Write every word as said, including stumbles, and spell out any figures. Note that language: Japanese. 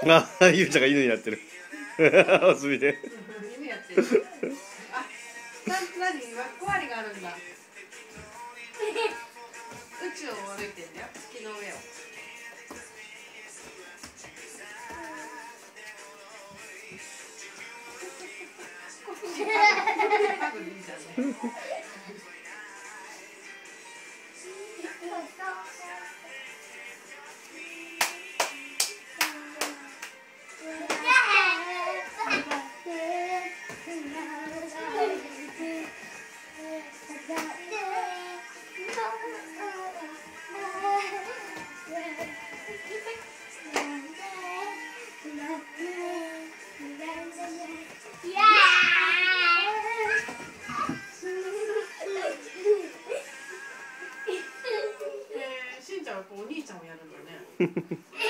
ああ、ゆうちゃんが犬になってる。おすみで。 犬やってる。あ、な、なに、役割があるんだ。宇宙を歩いてんだよ、月の上を。多分いいじゃんね。しんちゃんはこうお兄ちゃんをやるんだね。